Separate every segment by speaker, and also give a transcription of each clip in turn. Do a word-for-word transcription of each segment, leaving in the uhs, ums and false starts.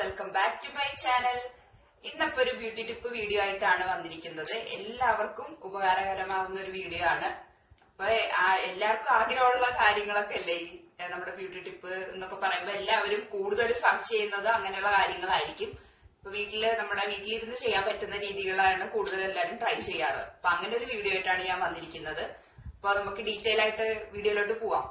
Speaker 1: Welcome back to my channel. ഇന്നപ്പോ ഒരു beauty tip video ആയിട്ടാണ് വന്നിരിക്കുന്നത്. എല്ലാവർക്കും ഉപകാരകരമാവുന്ന ഒരു വീഡിയോ ആണ്. അപ്പൊ എല്ലാവർക്കും ആഗ്രഹമുള്ള കാര്യങ്ങളൊക്കെ അല്ലേ നമ്മുടെ ബ്യൂട്ടി ടിപ്പ് എന്നൊക്കെ പറയുമ്പോൾ എല്ലാവരും കൂടുതൽ സെർച്ച് ചെയ്യുന്നത് അങ്ങനെയുള്ള കാര്യങ്ങളായിരിക്കും. ഇപ്പൊ വീട്ടില് നമ്മുടെ വീട്ടിലിരുന്ന് ചെയ്യാൻ പറ്റുന്ന രീതികളാണ് കൂടുതൽ എല്ലാവരും ട്രൈ ചെയ്യാറ്. അപ്പൊ അങ്ങനെ ഒരു വീഡിയോ ആയിട്ടാണ് ഞാൻ വന്നിരിക്കുന്നത്. അപ്പൊ നമുക്ക് ഡീറ്റെയിൽ ആയിട്ട് വീഡിയോയിലോട്ട് പോവാം.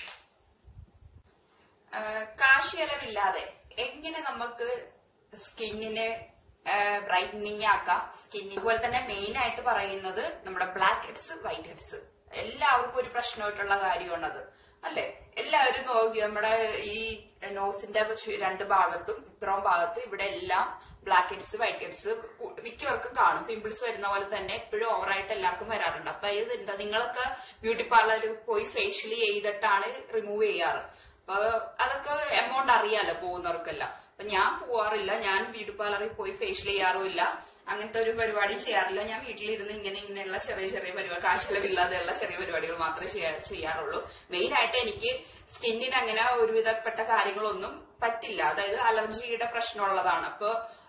Speaker 1: കാശ് ചെലവില്ലാതെ എങ്ങനെ നമുക്ക് സ്കിന്നിന് ബ്രൈറ്റനിങ് ആക്കാം. സ്കിന്നിന് അതുപോലെ തന്നെ മെയിൻ ആയിട്ട് പറയുന്നത് നമ്മുടെ ബ്ലാക്ക് ഹെഡ്സ്, വൈറ്റ് ഹെഡ്സ് എല്ലാവർക്കും ഒരു പ്രശ്നമായിട്ടുള്ള കാര്യമാണത് അല്ലെ. എല്ലാവരും നോക്കി നമ്മുടെ ഈ നോസിന്റെ രണ്ട് ഭാഗത്തും ഇത്രയും ഭാഗത്ത് ഇവിടെ എല്ലാം ബ്ലാക്ക് ഹെഡ്സ്, വൈറ്റ് ഹെഡ്സ് മിക്കവർക്കും കാണും. പിമ്പിൾസ് വരുന്ന പോലെ തന്നെ എപ്പോഴും ഓവറായിട്ട് എല്ലാവർക്കും വരാറുണ്ട്. അപ്പൊ ഇത് എന്താ, നിങ്ങളൊക്കെ ബ്യൂട്ടി പാർലറിൽ പോയി ഫേഷ്യൽ ചെയ്തിട്ടാണ് റിമൂവ് ചെയ്യാറ്. അപ്പൊ അതൊക്കെ എമൗണ്ട് അറിയാലോ പോകുന്നവർക്കല്ല. അപ്പൊ ഞാൻ പോവാറില്ല, ഞാൻ ബ്യൂട്ടി പാർലറിൽ പോയി ഫേഷ്യൽ ചെയ്യാറുമില്ല, അങ്ങനത്തെ ഒരു പരിപാടി ചെയ്യാറില്ല. ഞാൻ വീട്ടിലിരുന്ന് ഇങ്ങനെ ഇങ്ങനെയുള്ള ചെറിയ ചെറിയ പരിപാടി, കാശിലവില്ലാതെയുള്ള ചെറിയ പരിപാടികൾ മാത്രമേ ചെയ്യാറുള്ളൂ. മെയിൻ ആയിട്ട് എനിക്ക് സ്കിന്നിന് അങ്ങനെ ഒരുവിധപ്പെട്ട കാര്യങ്ങളൊന്നും പറ്റില്ല, അതായത് അലർജിയുടെ പ്രശ്നമുള്ളതാണ്. അപ്പൊ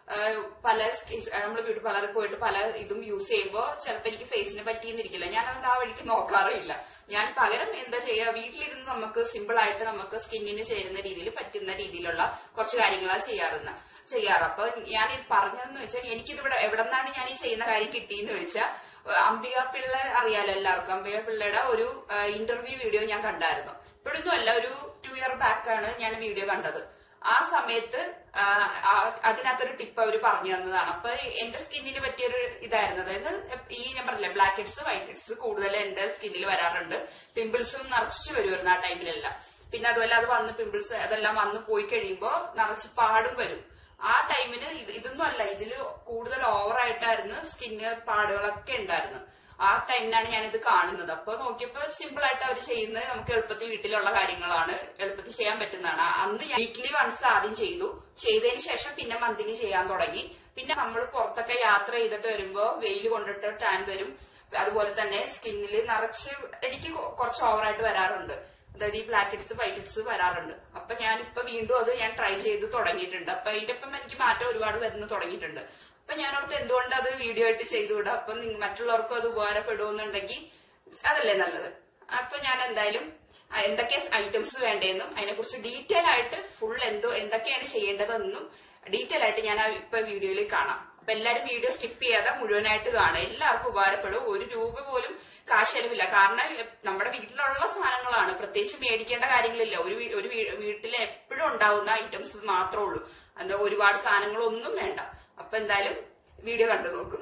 Speaker 1: പല നമ്മൾ ബ്യൂട്ടി പാർലറിൽ പോയിട്ട് പല ഇതും യൂസ് ചെയ്യുമ്പോൾ ചിലപ്പോൾ എനിക്ക് ഫേസിന് പറ്റിയെന്നിരിക്കില്ല. ഞാൻ അതുകൊണ്ട് ആ വഴിക്ക് നോക്കാറില്ല. ഞാൻ പകരം എന്താ ചെയ്യുക, വീട്ടിലിരുന്ന് നമുക്ക് സിമ്പിൾ ആയിട്ട് നമുക്ക് സ്കിന്നിന് ചേരുന്ന രീതിയിൽ പറ്റുന്ന രീതിയിലുള്ള കുറച്ച് കാര്യങ്ങളാണ് ചെയ്യാറുന്ന ചെയ്യാറ്. അപ്പൊ ഞാൻ ഇത് പറഞ്ഞതെന്ന് വെച്ചാൽ എനിക്കിതിവിടെ എവിടെ നിന്നാണ് ഞാൻ ഈ ചെയ്യുന്ന കാര്യം കിട്ടിയെന്ന് ചോദിച്ചാൽ, അംബിക പിള്ള അറിയാലോ എല്ലാവർക്കും. അംബിക പിള്ളയുടെ ഒരു ഇന്റർവ്യൂ വീഡിയോ ഞാൻ കണ്ടായിരുന്നു. ഇപ്പോഴൊന്നും അല്ല, ഒരു ടു ഇയർ ബാക്ക് ആണ് ഞാൻ വീഡിയോ കണ്ടത്. ആ സമയത്ത് അതിനകത്തൊരു ടിപ്പ് അവർ പറഞ്ഞു തന്നതാണ്. അപ്പൊ എന്റെ സ്കിന്നിന് പറ്റിയൊരു ഇതായിരുന്നു. അതായത് ഈ ഞാൻ പറഞ്ഞില്ലേ ബ്ലാക്ക് ഹെഡ്സ്, വൈറ്റ് ഹെഡ്സ് കൂടുതൽ എന്റെ സ്കിന്നിൽ വരാറുണ്ട്. പിമ്പിൾസും നിറച്ച് വരുമായിരുന്നു ആ ടൈമിലെല്ലാം. പിന്നെ അതുപോലെ അത് വന്ന് പിമ്പിൾസ് അതെല്ലാം വന്ന് പോയി കഴിയുമ്പോൾ നിറച്ച് പാടും വരും. ആ ടൈമിന് ഇതൊന്നും അല്ല, ഇതില് കൂടുതൽ ഓവറായിട്ടായിരുന്നു സ്കിന്ന് പാടുകളൊക്കെ ഉണ്ടായിരുന്നു. ആ ടൈമിനാണ് ഞാനിത് കാണുന്നത്. അപ്പൊ നോക്കിയപ്പോ സിമ്പിൾ ആയിട്ട് അവർ ചെയ്യുന്നത് നമുക്ക് എളുപ്പത്തിൽ വീട്ടിലുള്ള കാര്യങ്ങളാണ്, എളുപ്പത്തിൽ ചെയ്യാൻ പറ്റുന്നതാണ്. അന്ന് വീക്ക്ലി വൺസ് ആദ്യം ചെയ്തു, ചെയ്തതിന് ശേഷം പിന്നെ മന്ത്ലി ചെയ്യാൻ തുടങ്ങി. പിന്നെ നമ്മൾ പുറത്തൊക്കെ യാത്ര ചെയ്തിട്ട് വരുമ്പോ വെയിൽ കൊണ്ടിട്ട് ടാൻ വരും. അതുപോലെ തന്നെ സ്കിന്നിൽ നിറച്ച് എനിക്ക് കുറച്ച് ഓവറായിട്ട് വരാറുണ്ട്, അതായത് ഈ ബ്ലാക്ക് ഹെഡ്സ്, വൈറ്റ് ഹെഡ്സ് വരാറുണ്ട്. അപ്പൊ ഞാനിപ്പോ വീണ്ടും അത് ഞാൻ ട്രൈ ചെയ്ത് തുടങ്ങിയിട്ടുണ്ട്. അപ്പൊ അതിന്റെ ഒപ്പം എനിക്ക് മാറ്റം ഒരുപാട് വരുന്ന തുടങ്ങിയിട്ടുണ്ട്. അപ്പൊ ഞാനോർത്ത് എന്തുകൊണ്ട് അത് വീഡിയോ ആയിട്ട് ചെയ്തുവിടാം, അപ്പൊ മറ്റുള്ളവർക്കും അത് ഉപകാരപ്പെടുമെന്നുണ്ടെങ്കിൽ അതല്ലേ നല്ലത്. അപ്പൊ ഞാൻ എന്തായാലും എന്തൊക്കെ ഐറ്റംസ് വേണ്ടതെന്നും അതിനെക്കുറിച്ച് ഡീറ്റെയിൽ ആയിട്ട് ഫുൾ എന്തോ എന്തൊക്കെയാണ് ചെയ്യേണ്ടതെന്നും ഡീറ്റെയിൽ ആയിട്ട് ഞാൻ ഇപ്പൊ വീഡിയോയിൽ കാണാം. അപ്പൊ എല്ലാരും വീഡിയോ സ്കിപ്പ് ചെയ്യാതെ മുഴുവനായിട്ട് കാണാം. എല്ലാവർക്കും ഉപകാരപ്പെടും. ഒരു രൂപ പോലും കാശ് ചെലവില്ല. കാരണം നമ്മുടെ വീട്ടിലുള്ള സാധനങ്ങളാണ്, പ്രത്യേകിച്ച് മേടിക്കേണ്ട കാര്യങ്ങളില്ല. ഒരു ഒരു വീട്ടിൽ എപ്പോഴും ഉണ്ടാവുന്ന ഐറ്റംസ് മാത്രമേ ഉള്ളൂ, എന്താ ഒരുപാട് സാധനങ്ങളൊന്നും വേണ്ട. അപ്പൊ എന്തായാലും വീഡിയോ കണ്ടു നോക്കൂ.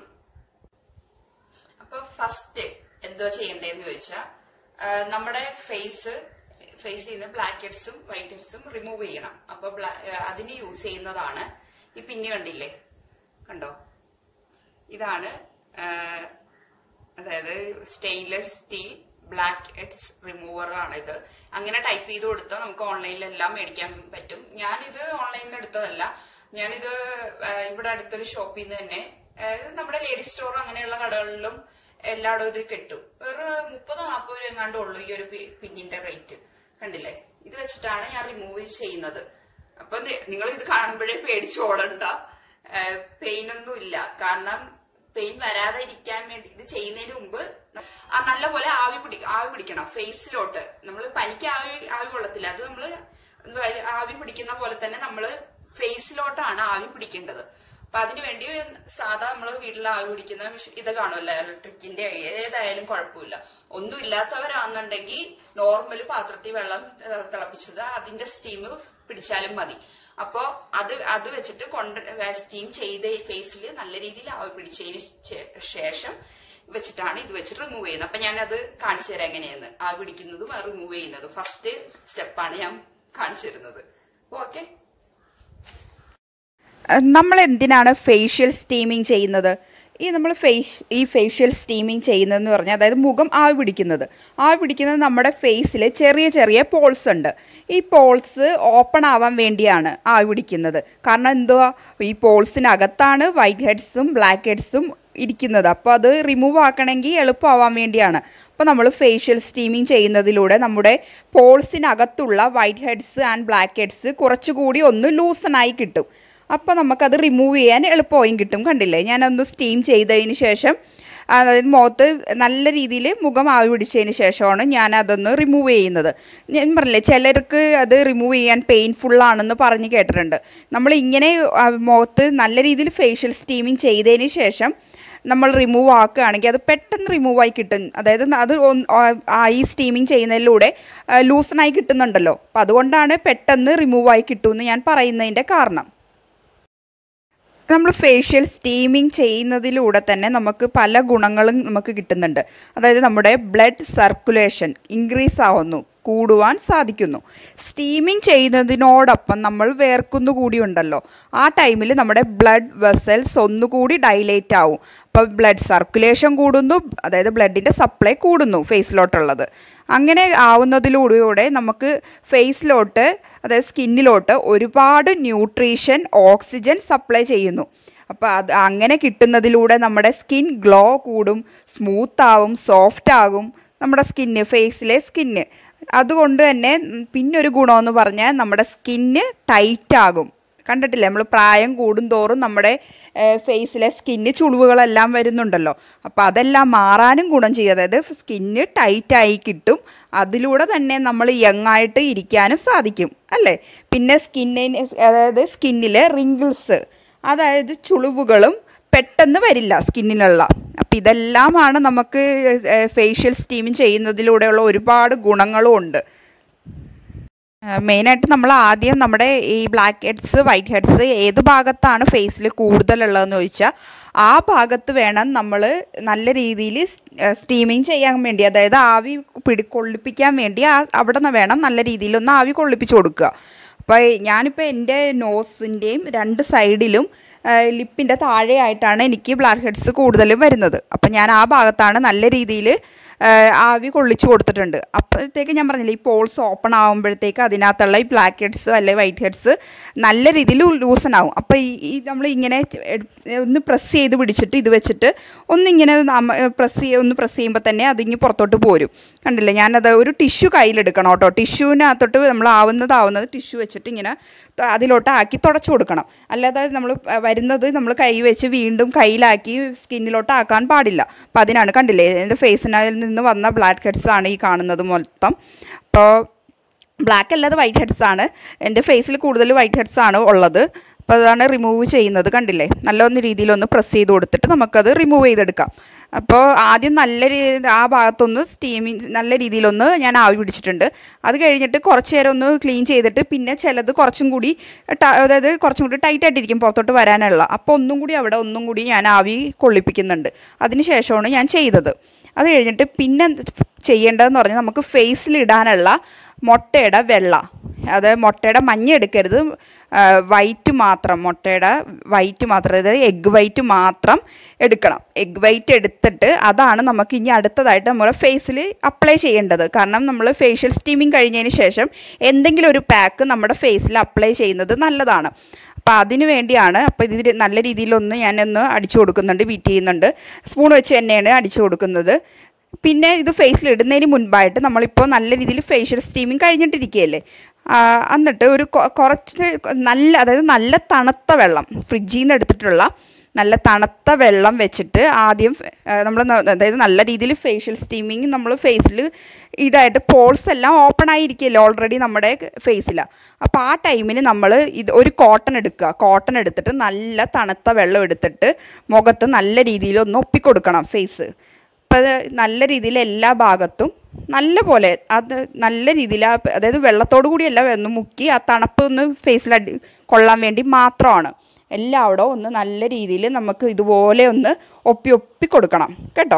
Speaker 1: അപ്പൊ ഫസ്റ്റ് എന്തോ ചെയ്യണ്ടേന്ന് ചോദിച്ചാൽ, നമ്മുടെ ഫേസ് ഫേസ് ചെയ്യുന്ന ബ്ലാക്ക് ഹെഡ്സും വൈറ്റ് ഹെഡ്സും റിമൂവ് ചെയ്യണം. അപ്പൊ അതിന് യൂസ് ചെയ്യുന്നതാണ് ഈ പിന്ന്, കണ്ടില്ലേ, കണ്ടോ, ഇതാണ് അതായത് stainless steel blackheads remover ആണ് ഇത്. അങ്ങനെ ടൈപ്പ് ചെയ്ത് കൊടുത്താൽ നമുക്ക് ഓൺലൈനിലെല്ലാം മേടിക്കാൻ പറ്റും. ഞാനിത് ഓൺലൈനിൽ നിന്ന് എടുത്തതല്ല, ഞാനിത് ഇവിടെ അടുത്തൊരു ഷോപ്പിൽ നിന്ന് തന്നെ, നമ്മുടെ ലേഡീസ് സ്റ്റോർ അങ്ങനെയുള്ള കടകളിലും എല്ലായിടും ഇത് കിട്ടും. ഒരു മുപ്പത് നാൽപ്പത് രൂപ എങ്ങാണ്ടേ ഉള്ളൂ ഈ ഒരു പിന്നിന്റെ റേറ്റ്. കണ്ടില്ലേ, ഇത് വെച്ചിട്ടാണ് ഞാൻ റിമൂവ് ചെയ്യുന്നത്. അപ്പൊ നിങ്ങൾ ഇത് കാണുമ്പോഴേ പേടിച്ച് ഓടണ്ട, പെയിൻ ഒന്നും ഇല്ല. കാരണം പെയിൻ വരാതെ ഇരിക്കാൻ വേണ്ടി ഇത് ചെയ്യുന്നതിന് മുമ്പ് ആ നല്ലപോലെ ആവി പിടി ആവി പിടിക്കണം ഫേസിലോട്ട്. നമ്മൾ പനിക്ക് ആവി ആവി കൊള്ളത്തില്ല, അത് നമ്മൾ ആവി പിടിക്കുന്ന പോലെ തന്നെ നമ്മള് ഫേസിലോട്ടാണ് ആവി പിടിക്കേണ്ടത്. അപ്പൊ അതിനുവേണ്ടി സാധാ നമ്മള് വീട്ടിൽ ആവി പിടിക്കുന്ന ഇത് കാണുമല്ലോ, ഇലക്ട്രിക്കിന്റെ, ഏതായാലും കുഴപ്പമില്ല. ഒന്നും ഇല്ലാത്തവരാണെന്നുണ്ടെങ്കിൽ നോർമൽ പാത്രത്തിൽ വെള്ളം തിളപ്പിച്ചത് അതിന്റെ സ്റ്റീം പിടിച്ചാലും മതി. അപ്പോ അത് അത് വെച്ചിട്ട് കൊണ്ട് സ്റ്റീം ചെയ്ത് ഫേസിൽ നല്ല രീതിയിൽ ആവി പിടിച്ചതിന് ശേഷം വെച്ചിട്ടാണ് ഇത് വെച്ചിട്ട് റിമൂവ് ചെയ്യുന്നത്. അപ്പൊ ഞാൻ അത് കാണിച്ചു തരാം എങ്ങനെയെന്ന്, ആവി പിടിക്കുന്നതും റിമൂവ് ചെയ്യുന്നതും. ഫസ്റ്റ് സ്റ്റെപ്പാണ് ഞാൻ കാണിച്ചു തരുന്നത്. ഓക്കെ,
Speaker 2: നമ്മൾ എന്തിനാണ് ഫേഷ്യൽ സ്റ്റീമിങ് ചെയ്യുന്നത്? ഈ നമ്മൾ ഫേസ് ഈ ഫേഷ്യൽ സ്റ്റീമിങ് ചെയ്യുന്നതെന്ന് പറഞ്ഞാൽ, അതായത് മുഖം ആവി പിടിക്കുന്നത് ആവി പിടിക്കുന്നത് നമ്മുടെ ഫേസിൽ ചെറിയ ചെറിയ പോൾസ് ഉണ്ട്. ഈ പോൾസ് ഓപ്പൺ ആവാൻ വേണ്ടിയാണ് ആവി പിടിക്കുന്നത്. കാരണം എന്തുവാ, ഈ പോൾസിനകത്താണ് വൈറ്റ് ഹെഡ്സും ബ്ലാക്ക് ഹെഡ്സും ഇരിക്കുന്നത്. അപ്പോൾ അത് റിമൂവ് ആക്കണമെങ്കിൽ എളുപ്പമാവാൻ വേണ്ടിയാണ്. അപ്പോൾ നമ്മൾ ഫേഷ്യൽ സ്റ്റീമിങ് ചെയ്യുന്നതിലൂടെ നമ്മുടെ പോൾസിനകത്തുള്ള whiteheads and blackheads കുറച്ചുകൂടി ഒന്ന് ലൂസണായി കിട്ടും. അപ്പോൾ നമുക്കത് റിമൂവ് ചെയ്യാൻ എളുപ്പമായും കിട്ടും. കണ്ടില്ലേ, ഞാനൊന്ന് സ്റ്റീം ചെയ്തതിന് ശേഷം അതായത് മുഖത്ത് നല്ല രീതിയിൽ മുഖം ആവി പിടിച്ചതിന് ശേഷമാണ് ഞാൻ അതൊന്ന് റിമൂവ് ചെയ്യുന്നത്. ഞാൻ പറഞ്ഞില്ലേ, ചിലർക്ക് അത് റിമൂവ് ചെയ്യാൻ പെയിൻഫുള്ളാണെന്ന് പറഞ്ഞ് കേട്ടിട്ടുണ്ട്. നമ്മൾ ഇങ്ങനെ മുഖത്ത് നല്ല രീതിയിൽ ഫേഷ്യൽ സ്റ്റീമിങ് ചെയ്തതിന് ശേഷം നമ്മൾ റിമൂവ് ആക്കുകയാണെങ്കിൽ അത് പെട്ടെന്ന് റിമൂവായി കിട്ടും. അതായത് അത് ഈ സ്റ്റീമിങ് ചെയ്യുന്നതിലൂടെ ലൂസണായി കിട്ടുന്നുണ്ടല്ലോ. അപ്പോൾ അതുകൊണ്ടാണ് പെട്ടെന്ന് റിമൂവായി കിട്ടുമെന്ന് ഞാൻ പറയുന്നതിൻ്റെ കാരണം. നമ്മൾ ഫേഷ്യൽ സ്റ്റീമിങ് ചെയ്യുന്നതിലൂടെ തന്നെ നമുക്ക് പല ഗുണങ്ങളും നമുക്ക് കിട്ടുന്നുണ്ട്. അതായത് നമ്മുടെ ബ്ലഡ് സർക്കുലേഷൻ ഇൻക്രീസ് ആവുന്നു, കൂടുവാൻ സാധിക്കുന്നു. സ്റ്റീമിങ് ചെയ്യുന്നതിനോടൊപ്പം നമ്മൾ വേർക്കുന്നു കൂടിയുണ്ടല്ലോ, ആ ടൈമിൽ നമ്മുടെ ബ്ലഡ് വെസൽസ് ഒന്നുകൂടി ഡൈലേറ്റ് ആവും. അപ്പോൾ ബ്ലഡ് സർക്കുലേഷൻ കൂടുന്നു, അതായത് ബ്ലഡിൻ്റെ സപ്ലൈ കൂടുന്നു ഫേസിലോട്ടുള്ളത്. അങ്ങനെ ആവുന്നതിലൂടെ നമുക്ക് ഫേസിലോട്ട് അതായത് സ്കിന്നിലോട്ട് ഒരുപാട് ന്യൂട്രീഷൻ ഓക്സിജൻ സപ്ലൈ ചെയ്യുന്നു. അപ്പോൾ അത് അങ്ങനെ കിട്ടുന്നതിലൂടെ നമ്മുടെ സ്കിൻ ഗ്ലോ കൂടും, സ്മൂത്താവും, സോഫ്റ്റ് ആകും നമ്മുടെ സ്കിന്ന്, ഫേസിലെ സ്കിന്ന്. അതുകൊണ്ട് തന്നെ പിന്നൊരു ഗുണമെന്ന് പറഞ്ഞാൽ നമ്മുടെ സ്കിന്ന് ടൈറ്റാകും. കണ്ടിട്ടില്ലേ, നമ്മൾ പ്രായം കൂടുന്തോറും നമ്മുടെ ഫേസിലെ സ്കിന്ന് ചുളിവുകളെല്ലാം വരുന്നുണ്ടല്ലോ. അപ്പോൾ അതെല്ലാം മാറാനും ഗുണം ചെയ്യും. അതായത് സ്കിന്ന് ടൈറ്റായി കിട്ടും. അതിലൂടെ തന്നെ നമ്മൾ യങ്ങായിട്ട് ഇരിക്കാനും സാധിക്കും അല്ലേ. പിന്നെ സ്കിന്നിന് അതായത് സ്കിന്നിലെ റിങ്കിൾസ്, അതായത് ചുളിവുകളും പെട്ടെന്ന് വരില്ല സ്കിന്നിലുള്ള. അപ്പം ഇതെല്ലാമാണ് നമുക്ക് ഫേഷ്യൽ സ്റ്റീമിങ് ചെയ്യുന്നതിലൂടെയുള്ള ഒരുപാട് ഗുണങ്ങളും ഉണ്ട്. മെയിനായിട്ട് നമ്മൾ ആദ്യം നമ്മുടെ ഈ ബ്ലാക്ക് ഹെഡ്സ് വൈറ്റ് ഹെഡ്സ് ഏത് ഭാഗത്താണ് ഫേസിൽ കൂടുതലുള്ളതെന്ന് ചോദിച്ചാൽ ആ ഭാഗത്ത് വേണം നമ്മൾ നല്ല രീതിയിൽ സ്റ്റീമിങ് ചെയ്യാൻ വേണ്ടി, അതായത് ആവി പിടി കൊള്ളിപ്പിക്കാൻ വേണ്ടി ആ അവിടെ നിന്ന് വേണം നല്ല രീതിയിലൊന്ന് ആവി കൊള്ളിപ്പിച്ച് കൊടുക്കുക. അപ്പോൾ ഞാനിപ്പോൾ എൻ്റെ നോസിൻ്റെയും രണ്ട് സൈഡിലും ലിപ്പിൻ്റെ താഴെയായിട്ടാണ് എനിക്ക് ബ്ലാക്ക് ഹെഡ്സ് കൂടുതലും വരുന്നത്. അപ്പം ഞാൻ ആ ഭാഗത്താണ് നല്ല രീതിയിൽ ആവി കൊള്ളിച്ച് കൊടുത്തിട്ടുണ്ട്. അപ്പോഴത്തേക്ക് ഞാൻ പറഞ്ഞില്ല, ഈ പോൾസ് ഓപ്പൺ ആകുമ്പോഴത്തേക്ക് അതിനകത്തുള്ള ഈ ബ്ലാക്ക് ഹെഡ്സ് അല്ലെങ്കിൽ വൈറ്റ് ഹെഡ്സ് നല്ല രീതിയിൽ ലൂസൺ ആവും. അപ്പോൾ ഈ ഈ നമ്മൾ ഇങ്ങനെ ഒന്ന് പ്രസ് ചെയ്ത് പിടിച്ചിട്ട് ഇത് വെച്ചിട്ട് ഒന്നിങ്ങനെ പ്രസ് ചെയ്യുക ഒന്ന് പ്രസ് ചെയ്യുമ്പോൾ തന്നെ അതിങ്ങ് പുറത്തോട്ട് പോരും. കണ്ടില്ലേ, ഞാനത് ഒരു ടിഷ്യൂ കയ്യിലെടുക്കണം കേട്ടോ. ടിഷ്യൂവിനകത്തോട്ട് നമ്മൾ ആവുന്നതാവുന്നത് ടിഷ്യൂ വെച്ചിട്ട് ഇങ്ങനെ അതിലോട്ട് ആക്കി തുടച്ചു കൊടുക്കണം. അല്ലാതെ നമ്മൾ വരുന്നത് നമ്മൾ കൈ വെച്ച് വീണ്ടും കയ്യിലാക്കി സ്കിന്നിലോട്ട് ആക്കാൻ പാടില്ല. അപ്പോൾ അതിനാണ് കണ്ടില്ലേ, എൻ്റെ ഫേസിനതിൽ നിന്ന് വന്ന ബ്ലാക്ക് ഹെഡ്സ് ആണ് ഈ കാണുന്നത് മൊത്തം. അപ്പോൾ ബ്ലാക്ക് അല്ലാതെ വൈറ്റ് ഹെഡ്സ് ആണ് എൻ്റെ ഫേസിൽ കൂടുതൽ വൈറ്റ് ഹെഡ്സ് ആണ് ഉള്ളത്. അപ്പോൾ അതാണ് റിമൂവ് ചെയ്യുന്നത്. കണ്ടില്ലേ, നല്ലൊന്ന് രീതിയിലൊന്ന് പ്രസ് ചെയ്ത് കൊടുത്തിട്ട് നമുക്കത് റിമൂവ് ചെയ്തെടുക്കാം. അപ്പോൾ ആദ്യം നല്ല ആ ഭാഗത്തൊന്ന് സ്റ്റീമിങ് നല്ല രീതിയിലൊന്ന് ഞാൻ ആവി പിടിച്ചിട്ടുണ്ട്. അത് കഴിഞ്ഞിട്ട് കുറച്ച് നേരം ഒന്ന് ക്ലീൻ ചെയ്തിട്ട് പിന്നെ ചിലത് കുറച്ചും കൂടി അതായത് കുറച്ചും കൂടി ടൈറ്റായിട്ടിരിക്കും പുറത്തോട്ട് വരാനുള്ള. അപ്പോൾ ഒന്നും കൂടി അവിടെ ഒന്നും കൂടി ഞാൻ ആവി കൊള്ളിപ്പിക്കുന്നുണ്ട്. അതിന് ശേഷമാണ് ഞാൻ ചെയ്തത്. അത് കഴിഞ്ഞിട്ട് പിന്നെ ചെയ്യേണ്ടതെന്ന് പറഞ്ഞാൽ നമുക്ക് ഫേസിലിടാനുള്ള മുട്ടയുടെ വെള്ള, അത് മുട്ടയുടെ മഞ്ഞ എടുക്കരുത്, വൈറ്റ് മാത്രം, മുട്ടയുടെ വൈറ്റ് മാത്രം, അതായത് എഗ് വൈറ്റ് മാത്രം എടുക്കണം. എഗ് വൈറ്റ് എടുത്തിട്ട് അതാണ് നമുക്ക് ഇനി അടുത്തതായിട്ട് നമ്മുടെ ഫേസിൽ അപ്ലൈ ചെയ്യേണ്ടത്. കാരണം നമ്മൾ ഫേഷ്യൽ സ്റ്റീമിങ് കഴിഞ്ഞതിന് ശേഷം എന്തെങ്കിലും ഒരു പാക്ക് നമ്മുടെ ഫേസിൽ അപ്ലൈ ചെയ്യുന്നത് നല്ലതാണ്. അപ്പോൾ അതിന് വേണ്ടിയാണ്. അപ്പോൾ ഇതിൽ നല്ല രീതിയിലൊന്ന് ഞാനൊന്ന് അടിച്ചു കൊടുക്കുന്നുണ്ട്, ബീറ്റ് ചെയ്യുന്നുണ്ട്. സ്പൂൺ വെച്ച് തന്നെയാണ് അടിച്ചു കൊടുക്കുന്നത്. പിന്നെ ഇത് ഫേസിൽ ഇടുന്നതിന് മുൻപായിട്ട് നമ്മളിപ്പോൾ നല്ല രീതിയിൽ ഫേഷ്യൽ സ്റ്റീമിങ് കഴിഞ്ഞിട്ടിരിക്കുകയല്ലേ, എന്നിട്ട് ഒരു കുറച്ച് നല്ല അതായത് നല്ല തണുത്ത വെള്ളം ഫ്രിഡ്ജിൽ നിന്ന് എടുത്തിട്ടുള്ള നല്ല തണുത്ത വെള്ളം വെച്ചിട്ട് ആദ്യം നമ്മൾ അതായത് നല്ല രീതിയിൽ ഫേഷ്യൽ സ്റ്റീമിങ് നമ്മൾ ഫേസിൽ ഇതായിട്ട് പോൾസ് എല്ലാം ഓപ്പൺ ആയിരിക്കുമല്ലോ ഓൾറെഡി നമ്മുടെ ഫേസിലാണ്. അപ്പോൾ ആ ടൈമിന് നമ്മൾ ഇത് ഒരു കോട്ടൺ എടുക്കുക. കോട്ടൺ എടുത്തിട്ട് നല്ല തണുത്ത വെള്ളം എടുത്തിട്ട് മുഖത്ത് നല്ല രീതിയിൽ ഒന്ന് ഒപ്പിക്കൊടുക്കണം ഫേസ്. അപ്പോൾ അത് നല്ല രീതിയിൽ എല്ലാ ഭാഗത്തും നല്ല പോലെ അത് നല്ല രീതിയിൽ അതായത് വെള്ളത്തോടു കൂടിയല്ല ഒന്ന് മുക്കി ആ തണുപ്പ് ഒന്ന് ഫേസിൽ അടി കൊള്ളാൻ വേണ്ടി മാത്രമാണ്. എല്ലായിടവും ഒന്ന് നല്ല രീതിയിൽ നമുക്ക് ഇതുപോലെ ഒന്ന് ഒപ്പി ഒപ്പി കൊടുക്കണം കേട്ടോ.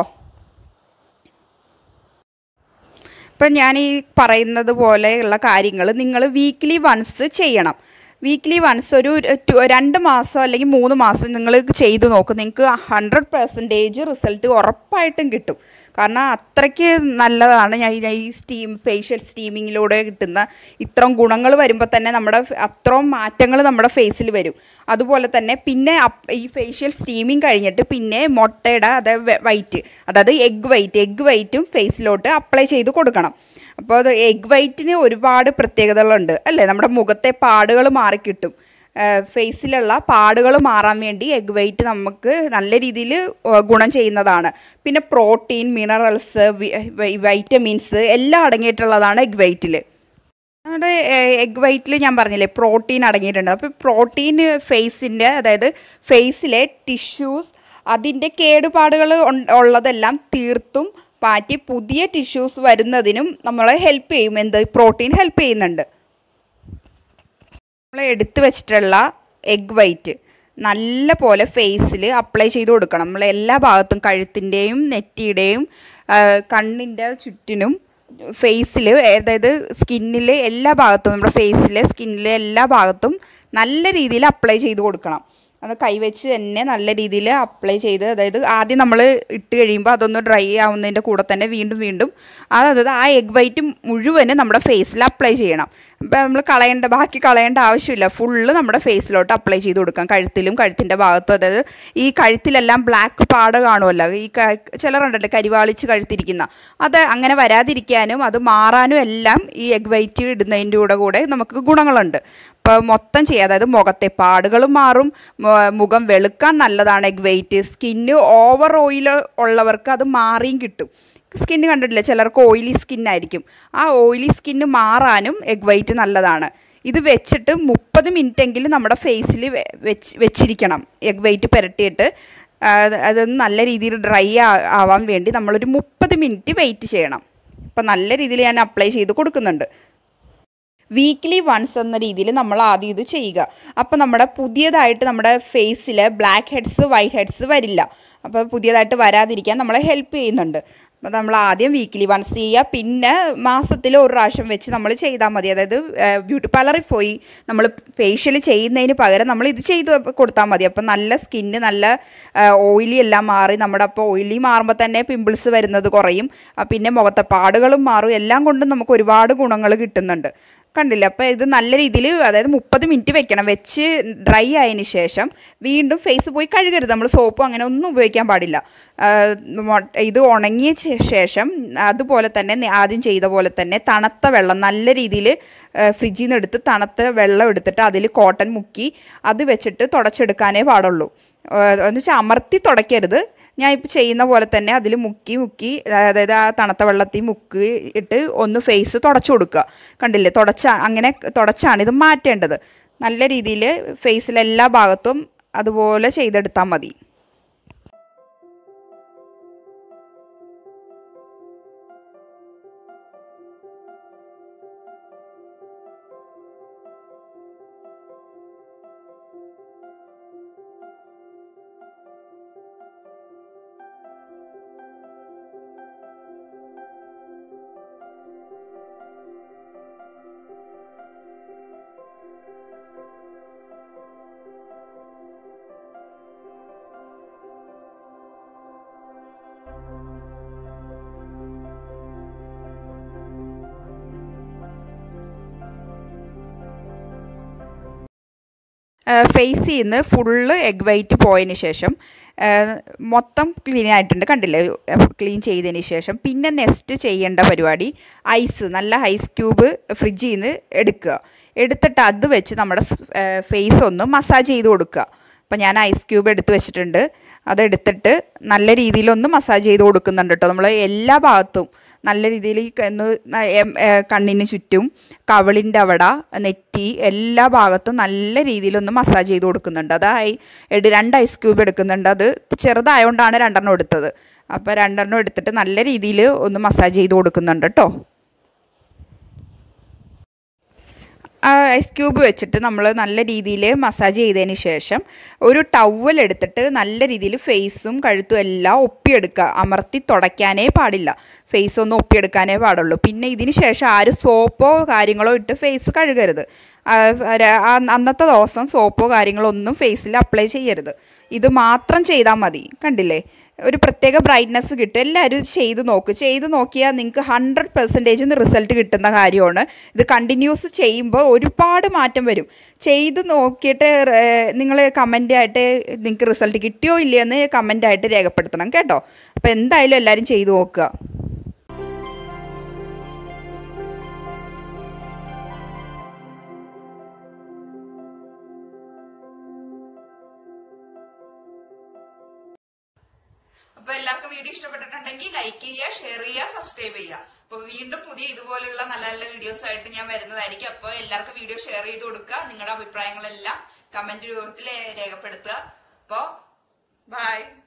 Speaker 2: ഇപ്പം ഞാൻ ഈ പറയുന്നത് പോലെയുള്ള കാര്യങ്ങൾ നിങ്ങൾ വീക്ക്ലി വൺസ് ചെയ്യണം. വീക്ക്ലി വൺസ് ഒരു രണ്ട് മാസം അല്ലെങ്കിൽ മൂന്ന് മാസം നിങ്ങൾ ചെയ്ത് നോക്കും. നിങ്ങൾക്ക് ഹൺഡ്രഡ് പെർസെൻറ്റേജ് റിസൾട്ട് ഉറപ്പായിട്ടും കിട്ടും. കാരണം അത്രയ്ക്ക് നല്ലതാണ് ഞാൻ ഈ സ്റ്റീം ഫേഷ്യൽ സ്റ്റീമിങ്ങിലൂടെ കിട്ടുന്ന ഇത്രയും ഗുണങ്ങൾ വരുമ്പോൾ തന്നെ നമ്മുടെ അത്രയും മാറ്റങ്ങൾ നമ്മുടെ ഫേസിൽ വരും. അതുപോലെ തന്നെ പിന്നെ ഈ ഫേഷ്യൽ സ്റ്റീമിങ് കഴിഞ്ഞിട്ട് പിന്നെ മുട്ടയുടെ അതായത് വൈറ്റ് അതായത് എഗ് വൈറ്റ് എഗ് വൈറ്റും ഫേസിലോട്ട് അപ്ലൈ ചെയ്ത് കൊടുക്കണം. അപ്പോൾ അത് എഗ് വൈറ്റിന് ഒരുപാട് പ്രത്യേകതകളുണ്ട് അല്ലേ. നമ്മുടെ മുഖത്തെ പാടുകൾ മാറിക്കിട്ടും. ഫേസിലുള്ള പാടുകൾ മാറാൻ വേണ്ടി എഗ് വൈറ്റ് നമുക്ക് നല്ല രീതിയിൽ ഗുണം ചെയ്യുന്നതാണ്. പിന്നെ പ്രോട്ടീൻ, മിനറൽസ്, വൈറ്റമിൻസ് എല്ലാം അടങ്ങിയിട്ടുള്ളതാണ് എഗ് വൈറ്റിൽ. നമ്മുടെ എഗ് വൈറ്റിൽ ഞാൻ പറഞ്ഞില്ലേ പ്രോട്ടീൻ അടങ്ങിയിട്ടുണ്ട്. അപ്പോൾ പ്രോട്ടീൻ ഫേസിൻ്റെ, അതായത് ഫേസിലെ ടിഷ്യൂസ് അതിൻ്റെ കേടുപാടുകൾ ഉള്ളതെല്ലാം തീർത്തും മാറ്റി പുതിയ ടിഷ്യൂസ് വരുന്നതിനും നമ്മളെ ഹെൽപ്പ് ചെയ്യും. എന്ത് പ്രോട്ടീൻ ഹെൽപ്പ് ചെയ്യുന്നുണ്ട്. നമ്മൾ എടുത്തു വെച്ചിട്ടുള്ള എഗ് വൈറ്റ് നല്ല പോലെ ഫേസിൽ അപ്ലൈ ചെയ്ത് കൊടുക്കണം. നമ്മൾ എല്ലാ ഭാഗത്തും കഴുത്തിൻ്റെയും നെറ്റിയുടെയും കണ്ണിൻ്റെ ചുറ്റിനും ഫേസിൽ, അതായത് സ്കിന്നിൽ എല്ലാ ഭാഗത്തും, നമ്മുടെ ഫേസിലെ സ്കിന്നിലെ എല്ലാ ഭാഗത്തും നല്ല രീതിയിൽ അപ്ലൈ ചെയ്ത് കൊടുക്കണം. അത് കൈവച്ച് തന്നെ നല്ല രീതിയിൽ അപ്ലൈ ചെയ്ത്, അതായത് ആദ്യം നമ്മൾ ഇട്ട് കഴിയുമ്പോൾ അതൊന്ന് ഡ്രൈ ആവുന്നതിൻ്റെ കൂടെ തന്നെ വീണ്ടും വീണ്ടും അതായത് ആ എഗ് വൈറ്റ് മുഴുവനും നമ്മുടെ ഫേസിൽ അപ്ലൈ ചെയ്യണം. അപ്പോൾ നമ്മൾ കളയേണ്ട ബാക്കി കളയേണ്ട ആവശ്യമില്ല, ഫുള്ള് നമ്മുടെ ഫേസിലോട്ട് അപ്ലൈ ചെയ്ത് കൊടുക്കാം. കഴുത്തിലും കഴുത്തിൻ്റെ ഭാഗത്തും, അതായത് ഈ കഴുത്തിലെല്ലാം ബ്ലാക്ക് പാട് കാണുമല്ലോ, ഈ ചിലരുണ്ടല്ലോ കരിവാളിച്ച് കഴുത്തിരിക്കുന്ന, അത് അങ്ങനെ വരാതിരിക്കാനും അത് മാറാനും എല്ലാം ഈ എഗ് വൈറ്റ് ഇടുന്നതിൻ്റെ കൂടെ കൂടെ നമുക്ക് ഗുണങ്ങളുണ്ട്. ഇപ്പോൾ മൊത്തം ചെയ്യുക, അതായത് മുഖത്തെ പാടുകളും മാറും, മുഖം വെളുക്കാൻ നല്ലതാണ് egg white. Skin over oil ഉള്ളവർക്ക് അത് മാറിയും കിട്ടും. സ്കിന്ന് കണ്ടിട്ടില്ല, ചിലർക്ക് ഓയിലി സ്കിന്നായിരിക്കും, ആ ഓയിലി സ്കിന്ന് മാറാനും എഗ് വൈറ്റ് നല്ലതാണ്. ഇത് വെച്ചിട്ട് മുപ്പത് മിനിറ്റെങ്കിലും നമ്മുടെ ഫേസിൽ വെച്ച് വെച്ചിരിക്കണം. എഗ് വൈറ്റ് പുരട്ടിയിട്ട് അതൊന്ന് നല്ല രീതിയിൽ ഡ്രൈ ആവാൻ വേണ്ടി നമ്മളൊരു മുപ്പത് മിനിറ്റ് വെയിറ്റ് ചെയ്യണം. അപ്പം നല്ല രീതിയിൽ ഞാൻ അപ്ലൈ ചെയ്ത് കൊടുക്കുന്നുണ്ട്. വീക്ക്ലി വൺസ് എന്ന രീതിയിൽ നമ്മൾ ആദ്യം ഇത് ചെയ്യുക. അപ്പോൾ നമ്മുടെ പുതിയതായിട്ട് നമ്മുടെ ഫേസിൽ ബ്ലാക്ക് ഹെഡ്സ്, വൈറ്റ് ഹെഡ്സ് വരില്ല. അപ്പോൾ പുതിയതായിട്ട് വരാതിരിക്കാൻ നമ്മളെ ഹെൽപ്പ് ചെയ്യുന്നുണ്ട്. അപ്പോൾ നമ്മൾ ആദ്യം വീക്ക്ലി വൺസ് ചെയ്യുക, പിന്നെ മാസത്തിൽ ഒരു പ്രാവശ്യം വെച്ച് നമ്മൾ ചെയ്താൽ മതി. അതായത് ബ്യൂട്ടി പാർലറിൽ പോയി നമ്മൾ ഫേഷ്യൽ ചെയ്യുന്നതിന് പകരം നമ്മൾ ഇത് ചെയ്ത് കൊടുത്താൽ മതി. അപ്പോൾ നല്ല സ്കിന്ന്, നല്ല ഓയിലി എല്ലാം മാറി, നമ്മുടെ അപ്പോൾ ഓയിലി മാറുമ്പോൾ തന്നെ പിമ്പിൾസ് വരുന്നത് കുറയും, പിന്നെ മുഖത്തെ പാടുകളും മാറും. എല്ലാം കൊണ്ടും നമുക്ക് ഒരുപാട് ഗുണങ്ങൾ കിട്ടുന്നുണ്ട്. കണ്ടില്ല? അപ്പോൾ ഇത് നല്ല രീതിയിൽ, അതായത് മുപ്പത് മിനിറ്റ് വെക്കണം. വെച്ച് ഡ്രൈ ആയതിന് ശേഷം വീണ്ടും ഫേസ് പോയി കഴുകരുത്. നമ്മൾ സോപ്പും അങ്ങനെ ഒന്നും ഉപയോഗിക്കാൻ പാടില്ല. ഇത് ഉണങ്ങിയ ശേഷം അതുപോലെ തന്നെ ആദ്യം ചെയ്ത പോലെ തന്നെ തണുത്ത വെള്ളം നല്ല രീതിയിൽ ഫ്രിഡ്ജിൽ നിന്ന് എടുത്ത് തണുത്ത വെള്ളം എടുത്തിട്ട് അതിൽ കോട്ടൺ മുക്കി അത് വെച്ചിട്ട് തുടച്ചെടുക്കാനേ പാടുള്ളൂ. എന്ന് വെച്ചാൽ അമർത്തി തുടയ്ക്കരുത്. ഞാൻ ഇപ്പോൾ ചെയ്യുന്ന പോലെ തന്നെ അതിൽ മുക്കി മുക്കി അതായത് ആ തണുത്ത വെള്ളത്തിൽ മുക്കി ഇട്ട് ഒന്ന് ഫേസ് തുടച്ചു കൊടുക്കുക. കണ്ടില്ലേ? തുടച്ച അങ്ങനെ തുടച്ചാണ് ഇത് മാറ്റേണ്ടത്. നല്ല രീതിയിൽ ഫേസിലെല്ലാ ഭാഗത്തും അതുപോലെ ചെയ്തെടുത്താൽ മതി. ഫേസിൽ നിന്ന് ഫുള്ള് എഗ് വൈറ്റ് പോയതിന് ശേഷം മൊത്തം ക്ലീൻ ആയിട്ടുണ്ട്. കണ്ടില്ലേ? ക്ലീൻ ചെയ്തതിന് ശേഷം പിന്നെ നെക്സ്റ്റ് ചെയ്യേണ്ട പരിപാടി ഐസ്, നല്ല ഐസ് ക്യൂബ് ഫ്രിഡ്ജിൽ നിന്ന് എടുക്കുക. എടുത്തിട്ട് അത് വെച്ച് നമ്മുടെ ഫേസ് ഒന്ന് മസാജ് ചെയ്ത് കൊടുക്കുക. അപ്പോൾ ഞാൻ ഐസ് ക്യൂബ് എടുത്ത് വെച്ചിട്ടുണ്ട്. അതെടുത്തിട്ട് നല്ല രീതിയിലൊന്ന് മസാജ് ചെയ്ത് കൊടുക്കുന്നുണ്ട് കേട്ടോ. നമ്മൾ എല്ലാ ഭാഗത്തും നല്ല രീതിയിൽ ഒന്ന് കണ്ണിന് ചുറ്റും, കവിളിൻ്റെ അവിടെ, നെറ്റി എല്ലാ ഭാഗത്തും നല്ല രീതിയിലൊന്ന് മസാജ് ചെയ്ത് കൊടുക്കുന്നുണ്ട്. അതായി രണ്ട് ഐസ് ക്യൂബ് എടുക്കുന്നുണ്ട്. അത് ചെറുതായതുകൊണ്ടാണ് രണ്ടെണ്ണം എടുത്തത്. അപ്പോൾ രണ്ടെണ്ണം എടുത്തിട്ട് നല്ല രീതിയിൽ ഒന്ന് മസാജ് ചെയ്ത് കൊടുക്കുന്നുണ്ട് കേട്ടോ. ഐസ് ക്യൂബ് വെച്ചിട്ട് നമ്മൾ നല്ല രീതിയിൽ മസാജ് ചെയ്തതിന് ശേഷം ഒരു ടവൽ എടുത്തിട്ട് നല്ല രീതിയിൽ ഫേസും കഴുത്തും എല്ലാം ഒപ്പിയെടുക്കുക. അമർത്തി തുടയ്ക്കാനേ പാടില്ല, ഫേസ് ഒന്ന് ഒപ്പിയെടുക്കാനേ പാടുള്ളൂ. പിന്നെ ഇതിന് ശേഷം ആരും സോപ്പോ കാര്യങ്ങളോ ഇട്ട് ഫേസ് കഴുകരുത്. അന്നത്തെ ദിവസം സോപ്പോ കാര്യങ്ങളോ ഒന്നും ഫേസിൽ അപ്ലൈ ചെയ്യരുത്. ഇത് മാത്രം ചെയ്താൽ മതി. കണ്ടില്ലേ? ഒരു പ്രത്യേക ബ്രൈറ്റ്നസ് കിട്ടും. എല്ലാവരും ചെയ്ത് നോക്ക്. ചെയ്ത് നോക്കിയാൽ നിങ്ങൾക്ക് ഹൺഡ്രഡ് പെർസെൻറ്റേജ് റിസൾട്ട് കിട്ടുന്ന കാര്യമാണ്. ഇത് കണ്ടിന്യൂസ് ചെയ്യുമ്പോൾ ഒരുപാട് മാറ്റം വരും. ചെയ്ത് നോക്കിയിട്ട് നിങ്ങൾ കമൻ്റായിട്ട് നിങ്ങൾക്ക് റിസൾട്ട് കിട്ടിയോ ഇല്ലയെന്ന് കമൻ്റായിട്ട് രേഖപ്പെടുത്തണം കേട്ടോ. അപ്പോൾ എന്തായാലും എല്ലാവരും ചെയ്ത് നോക്കുക.
Speaker 1: അപ്പൊ എല്ലാവർക്കും വീഡിയോ ഇഷ്ടപ്പെട്ടിട്ടുണ്ടെങ്കിൽ ലൈക്ക് ചെയ്യുക, ഷെയർ ചെയ്യുക, സബ്സ്ക്രൈബ് ചെയ്യുക. അപ്പൊ വീണ്ടും പുതിയ ഇതുപോലുള്ള നല്ല നല്ല വീഡിയോസ് ആയിട്ട് ഞാൻ വരുന്നതായിരിക്കും. അപ്പൊ എല്ലാവർക്കും വീഡിയോ ഷെയർ ചെയ്ത് കൊടുക്കുക. നിങ്ങളുടെ അഭിപ്രായങ്ങളെല്ലാം കമന്റ് രൂപത്തിൽ രേഖപ്പെടുത്തുക. അപ്പോ ബൈ.